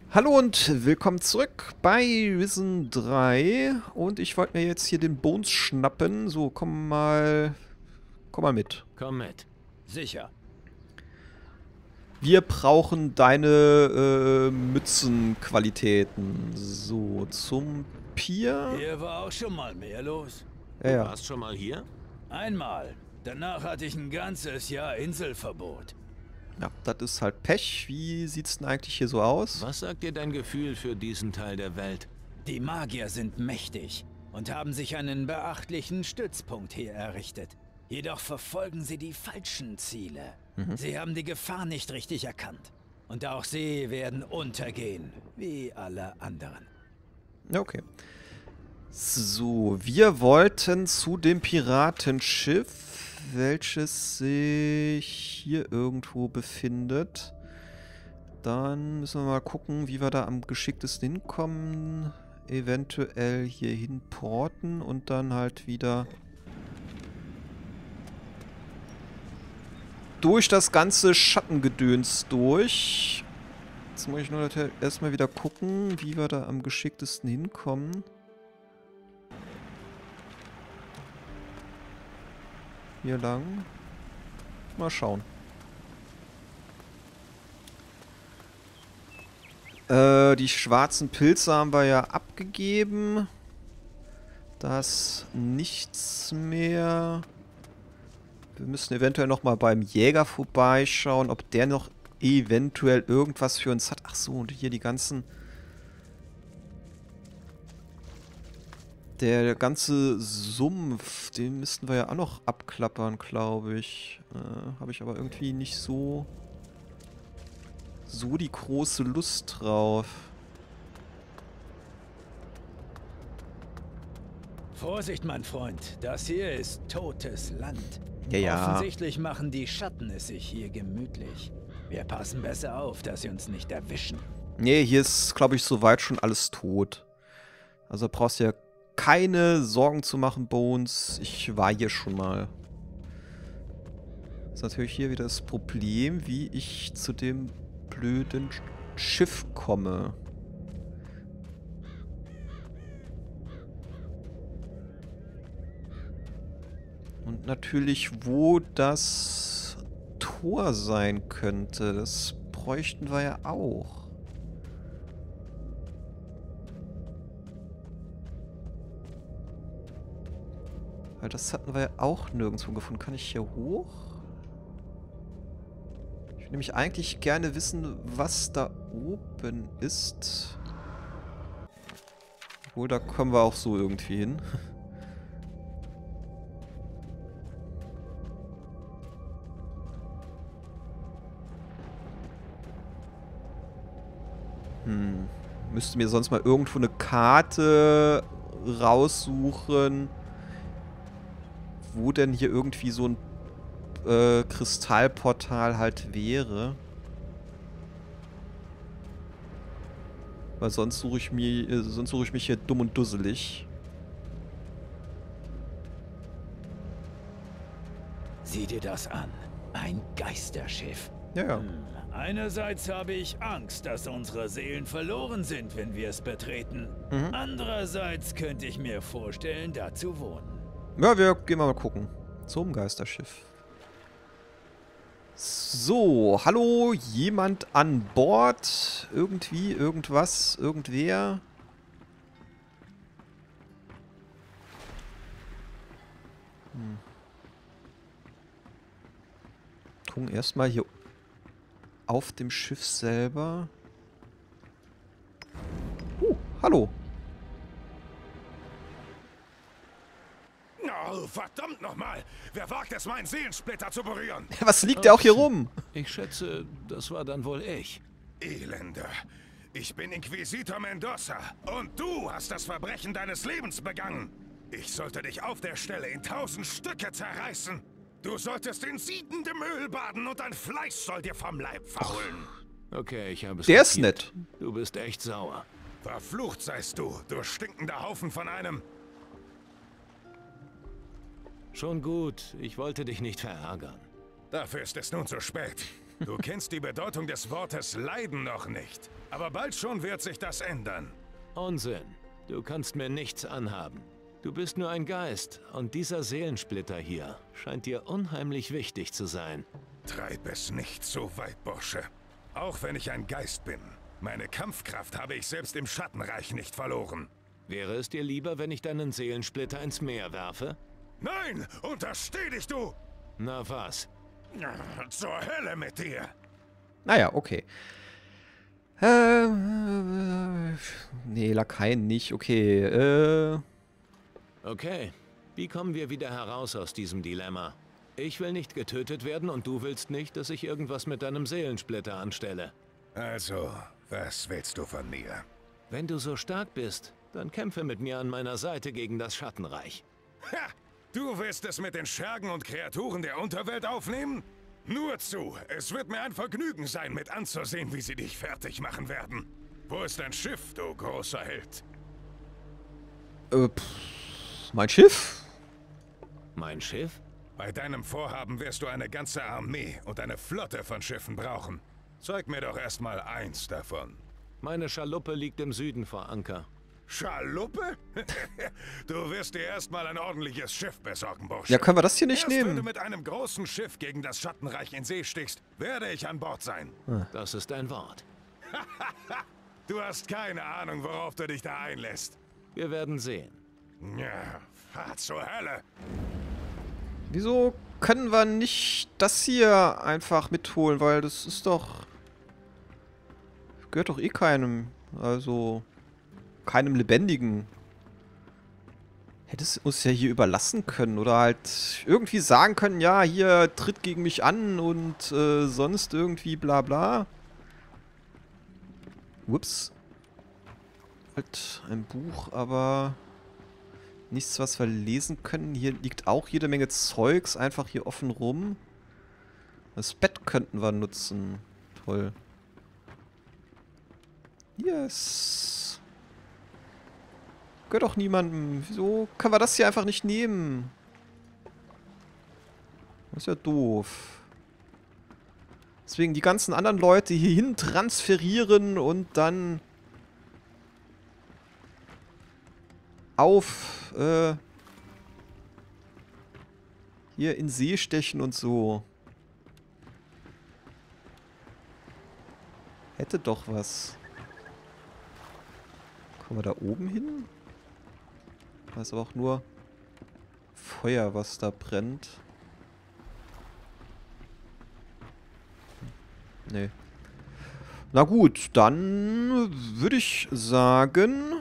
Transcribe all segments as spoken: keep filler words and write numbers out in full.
Hallo und willkommen zurück bei Risen drei. Und ich wollte mir jetzt hier den Bones schnappen. So, komm mal, komm mal mit. Komm mit. Sicher. Wir brauchen deine äh, Mützenqualitäten. So, zum Pier. Hier war auch schon mal mehr los. Ja, Du ja. warst schon mal hier? Einmal. Danach hatte ich ein ganzes Jahr Inselverbot. Ja, das ist halt Pech. Wie sieht's denn eigentlich hier so aus? Was sagt dir dein Gefühl für diesen Teil der Welt? Die Magier sind mächtig und haben sich einen beachtlichen Stützpunkt hier errichtet. Jedoch verfolgen sie die falschen Ziele. Mhm. Sie haben die Gefahr nicht richtig erkannt. Und auch sie werden untergehen, wie alle anderen. Ja, okay. So, wir wollten zu dem Piratenschiff, welches sich hier irgendwo befindet. Dann müssen wir mal gucken, wie wir da am geschicktesten hinkommen. Eventuell hier hin porten und dann halt wieder durch das ganze Schattengedöns durch. Jetzt muss ich nur erstmal wieder gucken, wie wir da am geschicktesten hinkommen. Hier lang. Mal schauen. Äh, die schwarzen Pilze haben wir ja abgegeben. Da ist nichts mehr. Wir müssen eventuell nochmal beim Jäger vorbeischauen, ob der noch eventuell irgendwas für uns hat. Ach so, und hier die ganzen... Der ganze Sumpf, den müssten wir ja auch noch abklappern, glaube ich. Äh, habe ich aber irgendwie nicht so... so die große Lust drauf. Vorsicht, mein Freund. Das hier ist totes Land. Ja, ja. Offensichtlich machen die Schatten es sich hier gemütlich. Wir passen besser auf, dass sie uns nicht erwischen. Nee, hier ist, glaube ich, soweit schon alles tot. Also brauchst du ja keine Sorgen zu machen, Bones. Ich war hier schon mal. Das ist natürlich hier wieder das Problem, wie ich zu dem blöden Schiff komme. Und natürlich, wo das Tor sein könnte. Das bräuchten wir ja auch. Weil das hatten wir ja auch nirgendwo gefunden. Kann ich hier hoch? Ich würde nämlich eigentlich gerne wissen, was da oben ist. Obwohl, da kommen wir auch so irgendwie hin. Hm. Müsste mir sonst mal irgendwo eine Karte raussuchen, wo denn hier irgendwie so ein äh, Kristallportal halt wäre. Weil sonst suche ich mir, äh, sonst suche ich mich hier dumm und dusselig. Sieh dir das an. Ein Geisterschiff. Ja, ja. Hm. Einerseits habe ich Angst, dass unsere Seelen verloren sind, wenn wir es betreten. Mhm. Andererseits könnte ich mir vorstellen, da zu wohnen. Ja, wir gehen mal gucken. Zum Geisterschiff. So, hallo, jemand an Bord? Irgendwie, irgendwas, irgendwer? Hm. Gucken erstmal hier auf dem Schiff selber. Uh, hallo. Oh, verdammt nochmal! Wer wagt es, meinen Seelensplitter zu berühren? Was liegt der auch hier rum? Ich schätze, das war dann wohl ich. Elender. Ich bin Inquisitor Mendoza. Und du hast das Verbrechen deines Lebens begangen. Ich sollte dich auf der Stelle in tausend Stücke zerreißen. Du solltest in siedendem Öl baden und dein Fleisch soll dir vom Leib faulen. Okay, ich habe es Der ist kapiert. nett. Du bist echt sauer. Verflucht seist du, du stinkender Haufen von einem... Schon gut, ich wollte dich nicht verärgern. Dafür ist es nun zu spät. Du kennst die Bedeutung des Wortes Leiden noch nicht. Aber bald schon wird sich das ändern. Unsinn. Du kannst mir nichts anhaben. Du bist nur ein Geist und dieser Seelensplitter hier scheint dir unheimlich wichtig zu sein. Treib es nicht so weit, Bursche. Auch wenn ich ein Geist bin. Meine Kampfkraft habe ich selbst im Schattenreich nicht verloren. Wäre es dir lieber, wenn ich deinen Seelensplitter ins Meer werfe? Nein! Untersteh dich, du! Na was? Zur Hölle mit dir! Naja, okay. Äh, nee, Lakaien nicht. Okay, äh... Okay. Wie kommen wir wieder heraus aus diesem Dilemma? Ich will nicht getötet werden und du willst nicht, dass ich irgendwas mit deinem Seelensplitter anstelle. Also, was willst du von mir? Wenn du so stark bist, dann kämpfe mit mir an meiner Seite gegen das Schattenreich. Ha! Du willst es mit den Schergen und Kreaturen der Unterwelt aufnehmen? Nur zu, es wird mir ein Vergnügen sein, mit anzusehen, wie sie dich fertig machen werden. Wo ist dein Schiff, du großer Held? Äh, pff, mein Schiff? Mein Schiff? Bei deinem Vorhaben wirst du eine ganze Armee und eine Flotte von Schiffen brauchen. Zeig mir doch erstmal eins davon. Meine Schaluppe liegt im Süden vor Anker. Schaluppe? Du wirst dir erstmal ein ordentliches Schiff besorgen, Bursche. Ja, können wir das hier nicht Erst wenn du nehmen? mit einem großen Schiff gegen das Schattenreich in See stichst, werde ich an Bord sein. Das ist ein Wort. Du hast keine Ahnung, worauf du dich da einlässt. Wir werden sehen. Ja, fahr zur Hölle. Wieso können wir nicht das hier einfach mitholen? Weil das ist doch... Gehört doch eh keinem. Also... keinem Lebendigen. Hätte es uns ja hier überlassen können. Oder halt irgendwie sagen können, ja, hier tritt gegen mich an und äh, sonst irgendwie bla bla. Ups. Halt ein Buch, aber nichts, was wir lesen können. Hier liegt auch jede Menge Zeugs einfach hier offen rum. Das Bett könnten wir nutzen. Toll. Yes. Gehört doch niemandem. Wieso können wir das hier einfach nicht nehmen? Das ist ja doof. Deswegen die ganzen anderen Leute hierhin transferieren und dann auf äh, hier in See stechen und so. Hätte doch was. Kommen wir da oben hin? Da ist aber auch nur Feuer, was da brennt. Nee. Na gut, dann würde ich sagen...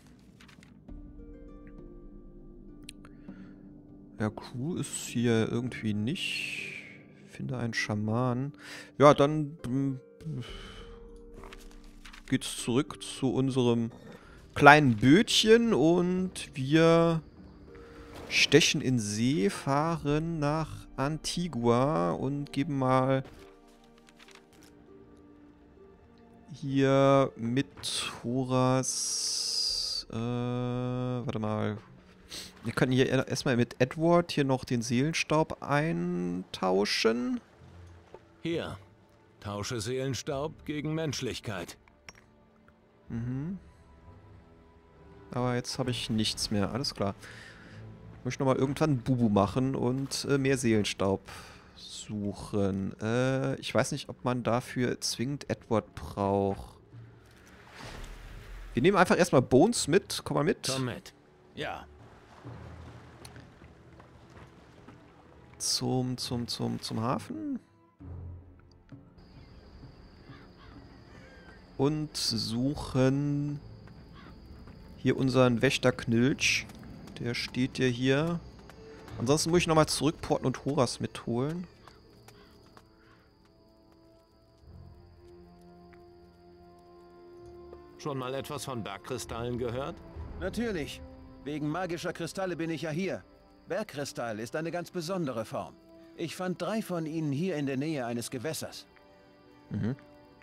Ja, Crew ist hier irgendwie nicht. Finde einen Schaman. Ja, dann ähm, geht's zurück zu unserem kleinen Bötchen und wir stechen in See, fahren nach Antigua und geben mal hier mit Horas, äh, warte mal, wir können hier erstmal mit Edward hier noch den Seelenstaub eintauschen. Hier, tausche Seelenstaub gegen Menschlichkeit. Mhm. Aber jetzt habe ich nichts mehr, alles klar. Ich möchte nochmal irgendwann Bubu machen und äh, mehr Seelenstaub suchen. Äh, ich weiß nicht, ob man dafür zwingend Edward braucht. Wir nehmen einfach erstmal Bones mit. Komm mal mit. Komm mit. Ja. Zum, zum, zum, zum Hafen. Und suchen hier unseren Wächter Knilch. Der steht ja hier. Ansonsten muss ich nochmal zurückporten und Horas mitholen. Schon mal etwas von Bergkristallen gehört? Natürlich. Wegen magischer Kristalle bin ich ja hier. Bergkristall ist eine ganz besondere Form. Ich fand drei von ihnen hier in der Nähe eines Gewässers. Mhm.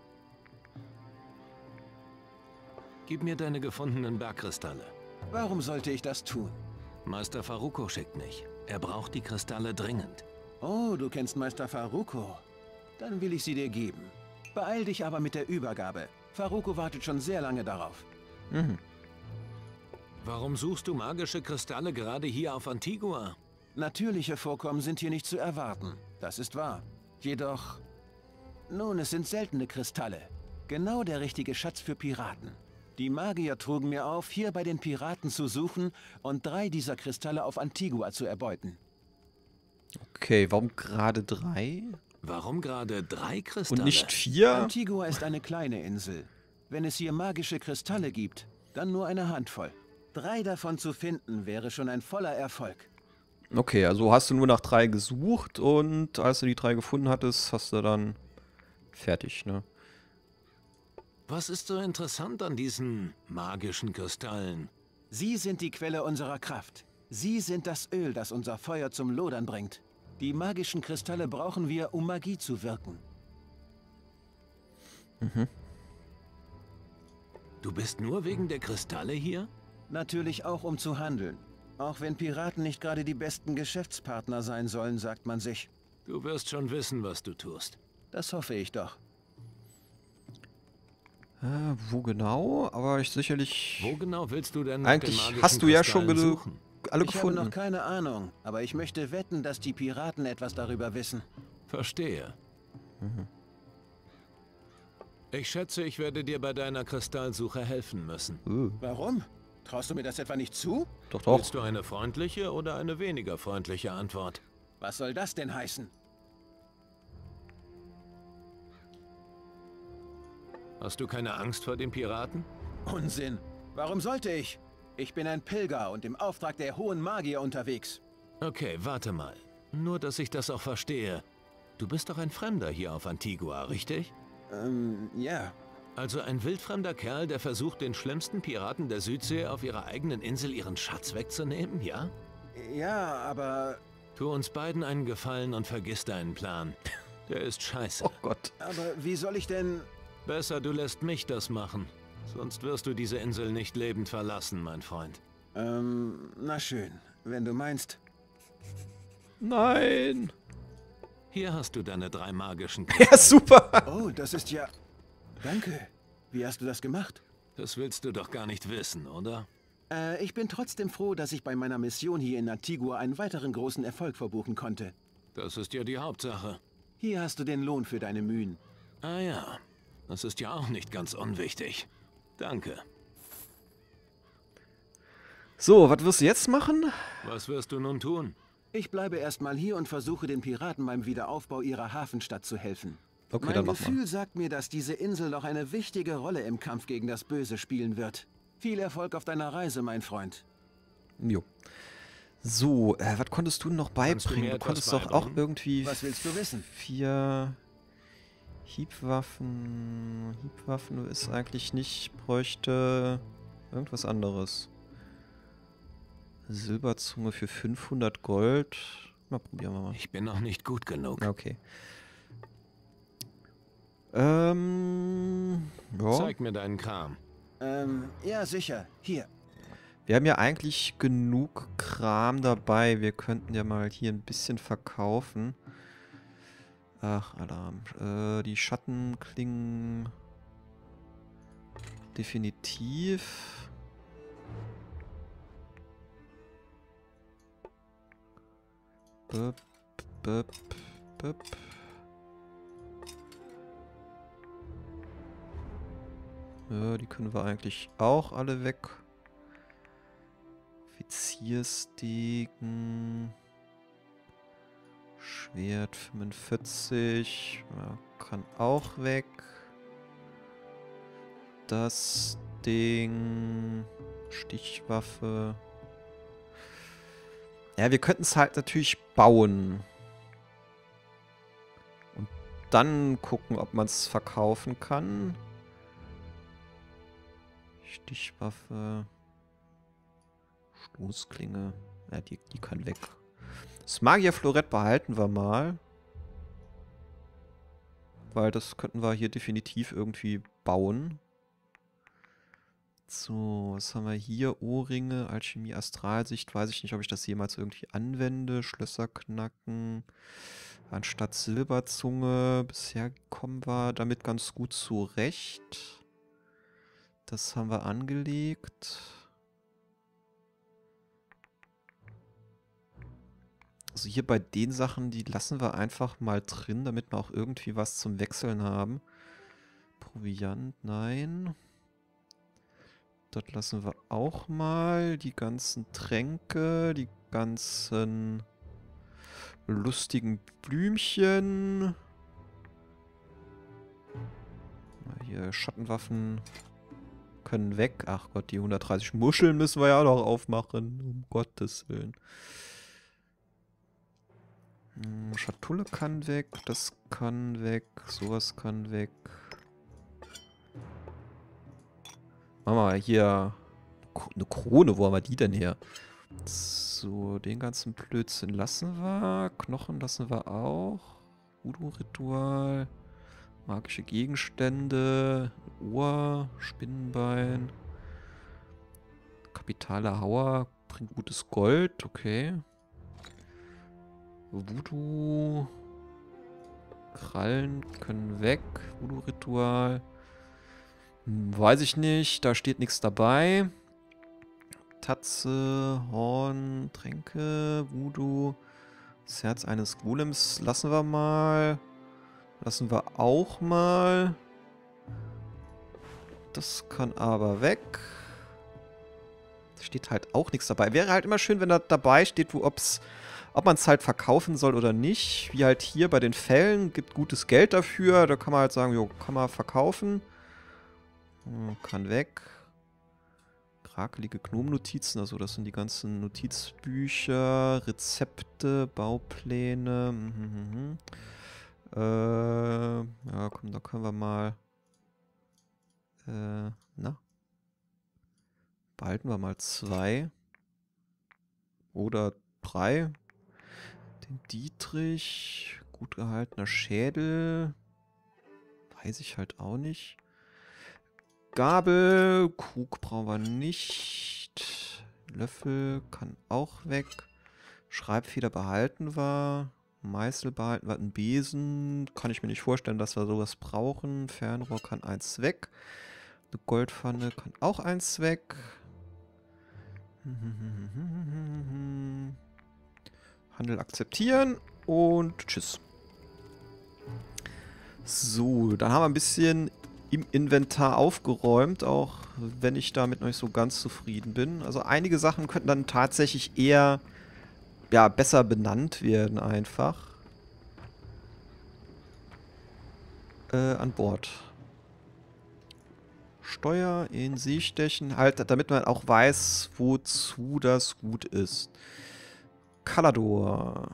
Gib mir deine gefundenen Bergkristalle. Warum sollte ich das tun? Meister Faruko schickt mich. Er braucht die Kristalle dringend. Oh, du kennst Meister Faruko. Dann will ich sie dir geben. Beeil dich aber mit der Übergabe. Faruko wartet schon sehr lange darauf. Mhm. Warum suchst du magische Kristalle gerade hier auf Antigua? Natürliche Vorkommen sind hier nicht zu erwarten. Das ist wahr. Jedoch... Nun, es sind seltene Kristalle. Genau der richtige Schatz für Piraten. Die Magier trugen mir auf, hier bei den Piraten zu suchen und drei dieser Kristalle auf Antigua zu erbeuten. Okay, warum gerade drei? Warum gerade drei Kristalle? Und nicht vier? Antigua ist eine kleine Insel. Wenn es hier magische Kristalle gibt, dann nur eine Handvoll. Drei davon zu finden, wäre schon ein voller Erfolg. Okay, also hast du nur nach drei gesucht und als du die drei gefunden hattest, hast du dann fertig, ne? Was ist so interessant an diesen magischen Kristallen? Sie sind die Quelle unserer Kraft. Sie sind das Öl, das unser Feuer zum Lodern bringt. Die magischen Kristalle brauchen wir, um Magie zu wirken. Mhm. Du bist nur wegen der Kristalle hier? Natürlich auch, um zu handeln. Auch wenn Piraten nicht gerade die besten Geschäftspartner sein sollen, sagt man sich. Du wirst schon wissen, was du tust. Das hoffe ich doch. Äh, wo genau? Aber ich sicherlich... Wo genau willst du denn nach Eigentlich den magischen hast du ja schon Kristallen genug suchen? alle Ich gefunden. habe noch keine Ahnung, aber ich möchte wetten, dass die Piraten etwas darüber wissen. Verstehe. Mhm. Ich schätze, ich werde dir bei deiner Kristallsuche helfen müssen. Uh, Warum? Traust du mir das etwa nicht zu? doch, doch. Willst du eine freundliche oder eine weniger freundliche Antwort? Was soll das denn heißen? Hast du keine Angst vor den Piraten? Unsinn. Warum sollte ich? Ich bin ein Pilger und im Auftrag der hohen Magier unterwegs. Okay, warte mal. Nur, dass ich das auch verstehe. Du bist doch ein Fremder hier auf Antigua, richtig? Ähm, ja. Also ein wildfremder Kerl, der versucht, den schlimmsten Piraten der Südsee auf ihrer eigenen Insel ihren Schatz wegzunehmen, ja? Ja, aber... Tu uns beiden einen Gefallen und vergiss deinen Plan. Der ist scheiße. Oh Gott. Aber wie soll ich denn... Besser, du lässt mich das machen. Sonst wirst du diese Insel nicht lebend verlassen, mein Freund. Ähm, na schön. Wenn du meinst... Nein. Hier hast du deine drei magischen Ja, Kristalle. super. Oh, das ist ja... Danke. Wie hast du das gemacht? Das willst du doch gar nicht wissen, oder? Äh, ich bin trotzdem froh, dass ich bei meiner Mission hier in Antigua einen weiteren großen Erfolg verbuchen konnte. Das ist ja die Hauptsache. Hier hast du den Lohn für deine Mühen. Ah ja, das ist ja auch nicht ganz unwichtig. Danke. So, was wirst du jetzt machen? Was wirst du nun tun? Ich bleibe erstmal hier und versuche den Piraten beim Wiederaufbau ihrer Hafenstadt zu helfen. Okay, mein dann mach Gefühl mal. sagt mir, dass diese Insel noch eine wichtige Rolle im Kampf gegen das Böse spielen wird. Viel Erfolg auf deiner Reise, mein Freund. Jo. So, äh, was konntest du noch Kannst du beibringen? mir Du etwas konntest doch auch beibringen? irgendwie... Was willst du wissen? Vier... Hiebwaffen... Hiebwaffen ist eigentlich nicht... Bräuchte... Irgendwas anderes. Silberzunge für fünfhundert Gold. Na, probieren wir mal. Ich bin noch nicht gut genug. Okay. Ähm... Ja. Zeig mir deinen Kram. Ähm, ja, sicher. Hier. Wir haben ja eigentlich genug Kram dabei. Wir könnten ja mal hier ein bisschen verkaufen. Ach, Alarm. Äh, die Schattenklingen... Definitiv. Böp, böp, böp. Ja, die können wir eigentlich auch alle weg. Offiziersdegen. Schwert fünfundvierzig. Ja, kann auch weg. Das Ding. Stichwaffe. Ja, wir könnten es halt natürlich bauen. Und dann gucken, ob man es verkaufen kann. Stichwaffe. Stoßklinge. Ja, die, die kann weg. Das Magierflorett behalten wir mal. Weil das könnten wir hier definitiv irgendwie bauen. So, was haben wir hier? Ohrringe, Alchemie, Astralsicht. Weiß ich nicht, ob ich das jemals irgendwie anwende. Schlösser knacken. Anstatt Silberzunge. Bisher kommen wir damit ganz gut zurecht. Das haben wir angelegt. Also hier bei den Sachen, die lassen wir einfach mal drin, damit wir auch irgendwie was zum Wechseln haben. Proviant, nein. Das lassen wir auch mal. Die ganzen Tränke, die ganzen lustigen Blümchen. Hier Schattenwaffen können weg. Ach Gott, die hundertdreißig Muscheln müssen wir ja auch noch aufmachen. Um Gottes Willen. Hm, Schatulle kann weg. Das kann weg. Sowas kann weg. Machen wir mal hier eine Krone. Wo haben wir die denn her? So, den ganzen Blödsinn lassen wir. Knochen lassen wir auch. Voodoo-Ritual. Magische Gegenstände. Ohr. Spinnenbein. Kapitale Hauer. Bringt gutes Gold. Okay. Voodoo. Krallen können weg. Voodoo-Ritual. Hm, weiß ich nicht. Da steht nichts dabei. Tatze, Horn, Tränke, Voodoo. Das Herz eines Golems lassen wir mal. Lassen wir auch mal. Das kann aber weg. Da steht halt auch nichts dabei. Wäre halt immer schön, wenn da dabei steht, wo ob's, ob man es halt verkaufen soll oder nicht. Wie halt hier bei den Fällen. Gibt gutes Geld dafür. Da kann man halt sagen, jo, kann man verkaufen. Kann weg. Krakelige Gnomennotizen, also das sind die ganzen Notizbücher, Rezepte, Baupläne. Mhm, äh, ja, komm, da können wir mal. Äh, na? Behalten wir mal zwei. Oder drei. Den Dietrich. Gut gehaltener Schädel. Weiß ich halt auch nicht. Gabel, Krug brauchen wir nicht. Löffel kann auch weg. Schreibfeder behalten wir. Meißel behalten wir. Einen Besen. Kann ich mir nicht vorstellen, dass wir sowas brauchen. Fernrohr kann eins weg. Eine Goldpfanne kann auch eins weg. Handel akzeptieren. Und tschüss. So, dann haben wir ein bisschen im Inventar aufgeräumt, auch wenn ich damit noch nicht so ganz zufrieden bin. Also einige Sachen könnten dann tatsächlich eher, ja, besser benannt werden einfach. Äh, an Bord. Steuer in See stechen, halt, damit man auch weiß, wozu das gut ist. Kalador.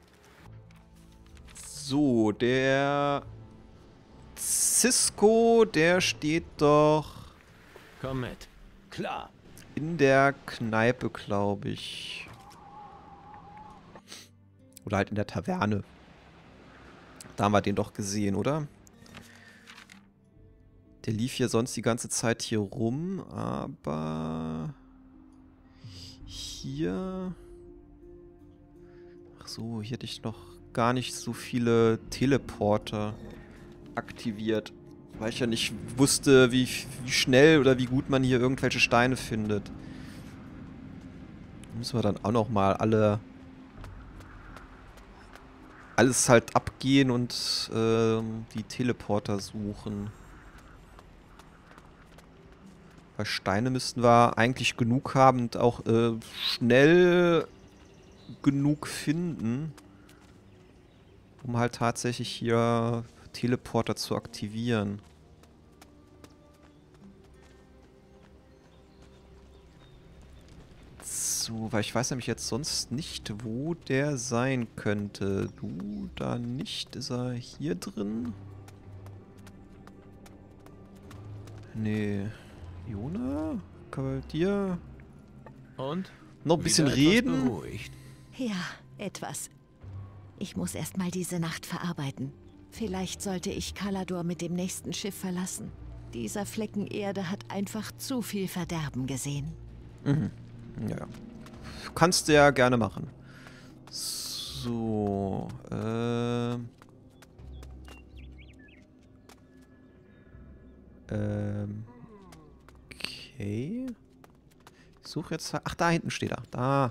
So, der Cisco, der steht doch... Komm mit. Klar. In der Kneipe, glaube ich. Oder halt in der Taverne. Da haben wir den doch gesehen, oder? Der lief hier sonst die ganze Zeit hier rum, aber... Hier... Ach so, hier hätte ich noch gar nicht so viele Teleporter aktiviert, weil ich ja nicht wusste, wie, wie schnell oder wie gut man hier irgendwelche Steine findet. Da müssen wir dann auch noch mal alle alles halt abgehen und äh, die Teleporter suchen. Weil Steine müssten wir eigentlich genug haben und auch äh, schnell genug finden, um halt tatsächlich hier Teleporter zu aktivieren. So, weil ich weiß nämlich jetzt sonst nicht, wo der sein könnte. Du da nicht. Ist er hier drin? Nee. Jona? Kann bei dir Und? noch ein bisschen Wieder etwas reden? beruhigt. Ja, etwas. Ich muss erst mal diese Nacht verarbeiten. Vielleicht sollte ich Kalador mit dem nächsten Schiff verlassen. Dieser Flecken Erde hat einfach zu viel Verderben gesehen. Mhm. Ja. Kannst du ja gerne machen. So. So, ähm... Ähm... Okay... Ich suche jetzt... Ach, da hinten steht er. Da.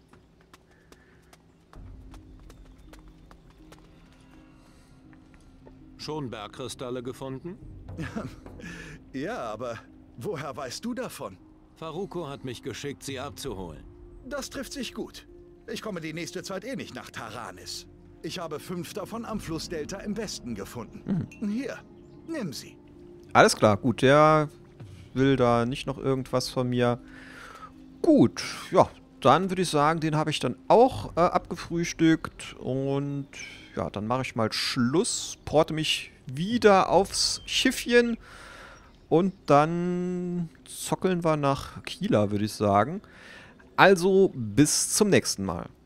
Schon Bergkristalle gefunden? Ja, aber woher weißt du davon? Faruko hat mich geschickt, sie abzuholen. Das trifft sich gut. Ich komme die nächste Zeit eh nicht nach Taranis. Ich habe fünf davon am Flussdelta im Westen gefunden. Mhm. Hier, nimm sie. Alles klar, gut. Der will da nicht noch irgendwas von mir. Gut, ja, dann würde ich sagen, den habe ich dann auch äh, abgefrühstückt. Und ja, dann mache ich mal Schluss. Porte mich wieder aufs Schiffchen. Und dann zockeln wir nach Kila, würde ich sagen. Also bis zum nächsten Mal.